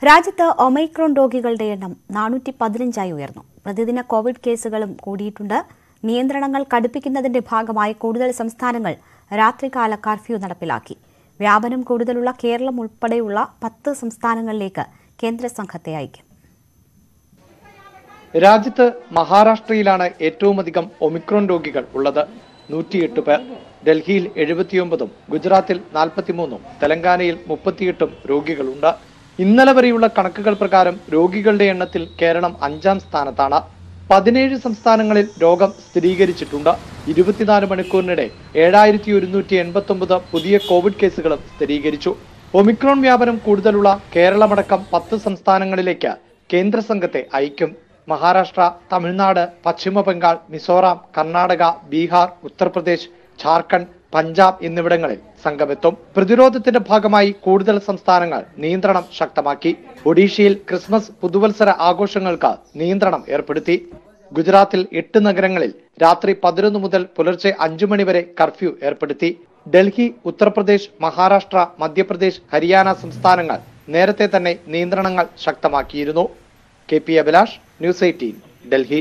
രാജ്യത്ത് ഒമൈക്രോൺ രോഗികളുടെ എണ്ണം 415 ഉയർന്നു. പ്രതിദിന കോവിഡ് കേസുകളും കൂടിയിട്ടുണ്ട്. നിയന്ത്രണങ്ങൾ കടുപ്പിക്കുന്നതിന്റെ ഭാഗമായി കൂടുതൽ സംസ്ഥാനങ്ങൾ രാത്രികാല കർഫ്യൂ നടപ്പിലാക്കി. വ്യാപനം കൂടുതലുള്ള കേരളം ഉൾപ്പെടെയുള്ള 10 സംസ്ഥാനങ്ങളിലേക്ക് കേന്ദ്ര സംഘത്തെ അയക്കും. രാജ്യത്ത് മഹാരാഷ്ട്രയിലാണ് ഏറ്റവുമധികം ഒമിക്രോൺ രോഗികൾ ഉള്ളത്. 108 പേർ. ഡൽഹിയിൽ 79, ഗുജറാത്തിൽ 43, തെലങ്കാനയിൽ 38 രോഗികളുണ്ട്. ഇന്നലെ വരെയുള്ള കണക്കുകൾ പ്രകാരം രോഗികളുടെ എണ്ണത്തിൽ കേരളം 5ാം സ്ഥാനത്താണ്. 17 സംസ്ഥാനങ്ങളിൽ രോഗം സ്ഥിരീകരിച്ചിട്ടുണ്ട്. 24 മണിക്കൂറിനിടെ 7189 പുതിയ കോവിഡ് കേസുകളും സ്ഥിരീകരിച്ചു. ഒമിക്രോൺ വ്യാപനം കൂടുതലുള്ള കേരളമടക്കം 10 സംസ്ഥാനങ്ങളിലേക്ക് കേന്ദ്ര സംഘത്തെ അയക്കും. മഹാരാഷ്ട്ര, തമിഴ്നാട്, പശ്ചിമ ബംഗാൾ, മിസോറാം, കർണാടക, ബീഹാർ, ഉത്തർപ്രദേശ്, ഝാർഖണ്ഡ്, പഞ്ചാബ് എന്നിവിടങ്ങളിൽ സംഘമെത്തും. പ്രതിരോധത്തിന്റെ ഭാഗമായി കൂടുതൽ സംസ്ഥാനങ്ങൾ നിയന്ത്രണം ശക്തമാക്കി. ഒഡീഷയിൽ ക്രിസ്മസ് പുതുവത്സര ആഘോഷങ്ങൾക്ക് നിയന്ത്രണം ഏർപ്പെടുത്തി. ഗുജറാത്തിൽ 8 നഗരങ്ങളിൽ രാത്രി 11 മുതൽ പുലർച്ചെ 5 മണി വരെ കർഫ്യൂ ഏർപ്പെടുത്തി. ഡൽഹി, ഉത്തർപ്രദേശ്, മഹാരാഷ്ട്ര, മധ്യപ്രദേശ്, ഹരിയാന സംസ്ഥാനങ്ങൾ നേരത്തെ തന്നെ നിയന്ത്രണങ്ങൾ ശക്തമാക്കിയിരുന്നു. KP Abhilash, News 18, Delhi.